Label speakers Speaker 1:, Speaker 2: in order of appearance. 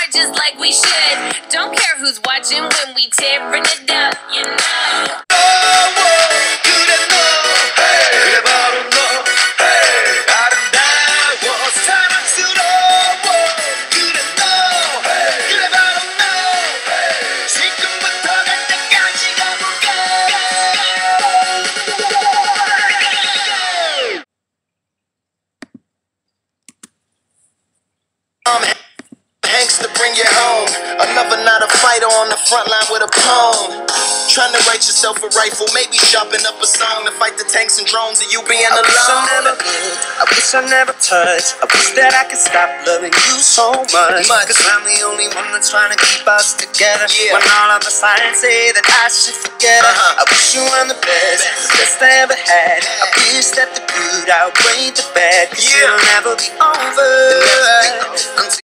Speaker 1: apart just like we should. Don't care who's watching when we tearing it up, you know.
Speaker 2: Hanks to bring you home. Another night a fighter on the front line with a poem. Trying to write yourself a rifle, maybe sharpen up a song to fight the tanks and drones of you being alone.
Speaker 3: I wish I never lived, I wish I never touched. I wish that I could stop loving you so much. Cause I'm the only one that's trying to keep us together. When all of the signs say that I should forget her. I wish you were the best I ever had. I wish that the good outweighed the bad. Cause it'll never be over.